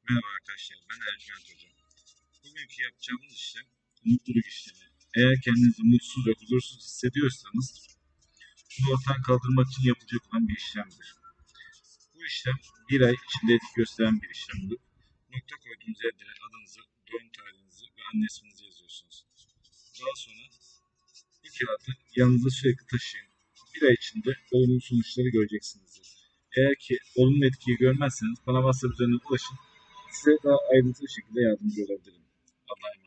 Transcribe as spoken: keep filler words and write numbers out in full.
Merhaba arkadaşlar, ben Ercüment Hocam. Bugünkü yapacağımız işlem mutluluk işlemi. Eğer kendinizi mutsuz ve huzursuz hissediyorsanız bunu ortadan kaldırmak için yapılacak olan bir işlemdir. Bu işlem bir ay içinde etki gösteren bir işlemdir. Nokta koyduğunuz yerde adınızı, doğum tarihinizi ve anne isminizi yazıyorsunuz. Daha sonra bu kağıdı yanınızda sürekli taşıyın. Bir ay içinde olumlu sonuçları göreceksinizdir. Eğer ki olumlu etkiyi görmezseniz bana WhatsApp üzerinden ulaşın. Size daha ayrıntılı şekilde yardımcı olabilirim. Allah'a emanet.